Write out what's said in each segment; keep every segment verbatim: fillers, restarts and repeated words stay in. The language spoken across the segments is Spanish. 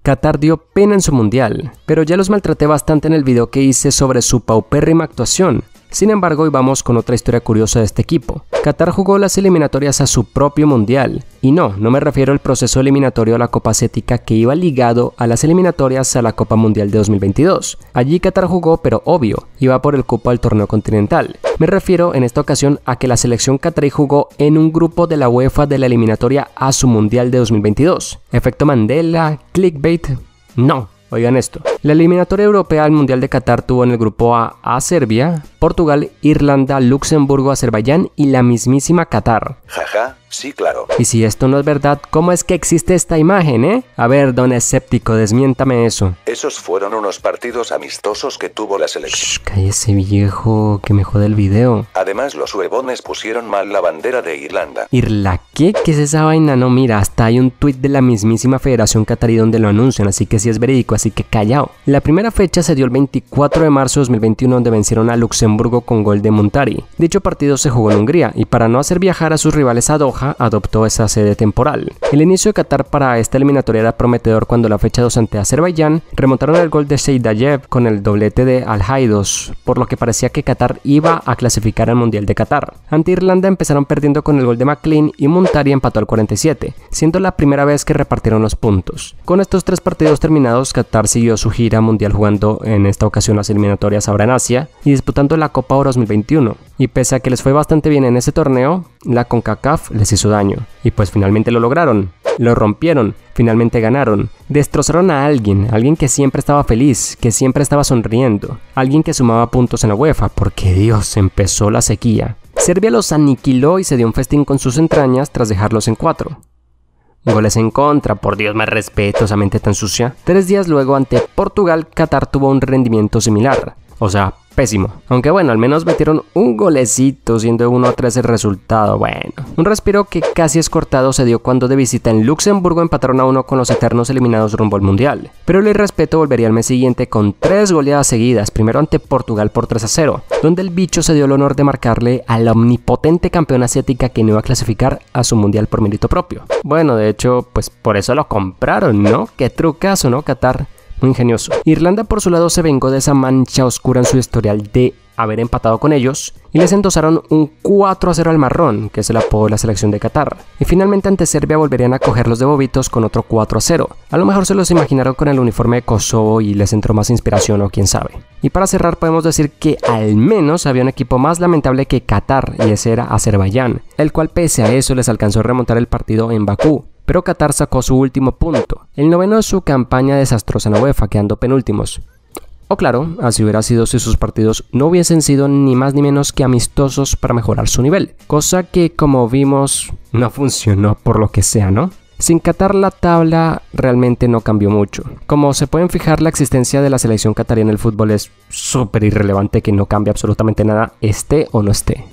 Qatar dio pena en su mundial, pero ya los maltraté bastante en el video que hice sobre su paupérrima actuación. Sin embargo, hoy vamos con otra historia curiosa de este equipo. Qatar jugó las eliminatorias a su propio mundial. Y no, no me refiero al proceso eliminatorio a la Copa Asiática que iba ligado a las eliminatorias a la Copa Mundial de dos mil veintidós. Allí Qatar jugó, pero obvio, iba por el cupo al torneo continental. Me refiero en esta ocasión a que la selección qatarí jugó en un grupo de la UEFA de la eliminatoria a su mundial de dos mil veintidós. ¿Efecto Mandela? ¿Clickbait? No. Oigan esto, la eliminatoria europea al Mundial de Qatar tuvo en el grupo A a Serbia, Portugal, Irlanda, Luxemburgo, Azerbaiyán y la mismísima Qatar. Jaja, sí, claro. Y si esto no es verdad, ¿cómo es que existe esta imagen, eh? A ver, don escéptico, desmiéntame eso. Esos fueron unos partidos amistosos que tuvo la selección. Shh, cállese viejo, que me jode el video. Además, los huevones pusieron mal la bandera de Irlanda. ¿Irla qué? ¿Qué es esa vaina? No, mira, hasta hay un tuit de la mismísima Federación Qatarí donde lo anuncian, así que sí es verídico, así que callao. La primera fecha se dio el veinticuatro de marzo de dos mil veintiuno, donde vencieron a Luxemburgo con gol de Muntari. Dicho partido se jugó en Hungría, y para no hacer viajar a sus rivales a Doha, adoptó esa sede temporal. El inicio de Qatar para esta eliminatoria era prometedor cuando la fecha dos ante Azerbaiyán remontaron el gol de Seydayev con el doblete de Al-Haidos, por lo que parecía que Qatar iba a clasificar al Mundial de Qatar. Ante Irlanda empezaron perdiendo con el gol de McLean y Muntari empató al cuarenta y siete, siendo la primera vez que repartieron los puntos. Con estos tres partidos terminados, Qatar siguió su gira mundial jugando en esta ocasión las eliminatorias ahora en Asia y disputando la Copa Oro dos mil veintiuno. Y pese a que les fue bastante bien en ese torneo, la CONCACAF les hizo daño. Y pues finalmente lo lograron. Lo rompieron, finalmente ganaron, destrozaron a alguien, alguien que siempre estaba feliz, que siempre estaba sonriendo, alguien que sumaba puntos en la UEFA, porque Dios, empezó la sequía. Serbia los aniquiló y se dio un festín con sus entrañas tras dejarlos en cuatro. Goles en contra, por Dios, más respetuosamente tan sucia. Tres días luego ante Portugal, Qatar tuvo un rendimiento similar, o sea, pésimo. Aunque bueno, al menos metieron un golecito, siendo uno a tres el resultado. Bueno, un respiro que casi es cortado se dio cuando de visita en Luxemburgo empataron a uno con los eternos eliminados rumbo al Mundial. Pero el irrespeto volvería al mes siguiente con tres goleadas seguidas, primero ante Portugal por tres a cero, donde el bicho se dio el honor de marcarle a la omnipotente campeona asiática que no iba a clasificar a su Mundial por mérito propio. Bueno, de hecho, pues por eso lo compraron, ¿no? Qué trucazo, ¿no, Qatar? Muy ingenioso. Irlanda por su lado se vengó de esa mancha oscura en su historial de haber empatado con ellos y les endosaron un cuatro a cero al marrón, que es el apodo de la selección de Qatar. Y finalmente ante Serbia volverían a cogerlos de bobitos con otro cuatro a cero. A lo mejor se los imaginaron con el uniforme de Kosovo y les entró más inspiración o quién sabe. Y para cerrar podemos decir que al menos había un equipo más lamentable que Qatar y ese era Azerbaiyán, el cual pese a eso les alcanzó a remontar el partido en Bakú. Pero Qatar sacó su último punto, el noveno de su campaña desastrosa en la UEFA, quedando penúltimos. O claro, así hubiera sido si sus partidos no hubiesen sido ni más ni menos que amistosos para mejorar su nivel, cosa que como vimos no funcionó por lo que sea, ¿no? Sin Qatar la tabla realmente no cambió mucho. Como se pueden fijar, la existencia de la selección qatarí en el fútbol es súper irrelevante, que no cambia absolutamente nada, esté o no esté.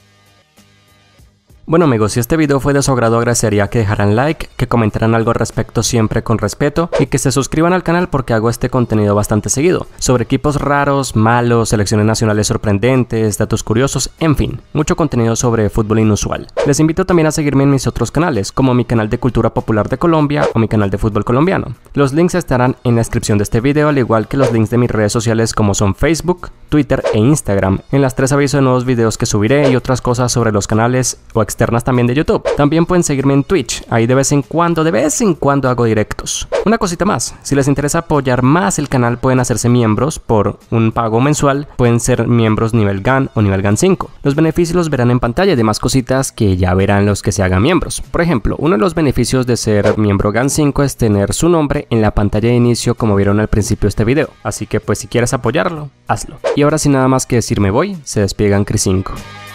Bueno amigos, si este video fue de su agrado agradecería que dejaran like, que comentaran algo al respecto siempre con respeto y que se suscriban al canal porque hago este contenido bastante seguido, sobre equipos raros, malos, selecciones nacionales sorprendentes, datos curiosos, en fin, mucho contenido sobre fútbol inusual. Les invito también a seguirme en mis otros canales, como mi canal de cultura popular de Colombia o mi canal de fútbol colombiano. Los links estarán en la descripción de este video, al igual que los links de mis redes sociales como son Facebook, Twitter e Instagram. En las tres aviso de nuevos videos que subiré y otras cosas sobre los canales o externas también de YouTube. También pueden seguirme en Twitch, ahí de vez en cuando, de vez en cuando hago directos. Una cosita más, si les interesa apoyar más el canal pueden hacerse miembros por un pago mensual, pueden ser miembros nivel GAN o nivel GAN cinco. Los beneficios los verán en pantalla y demás cositas que ya verán los que se hagan miembros. Por ejemplo, uno de los beneficios de ser miembro GAN cinco es tener su nombre en la pantalla de inicio como vieron al principio de este video, así que pues si quieres apoyarlo, hazlo. Y ahora sin nada más que decir me voy, se despega GANCRI cinco.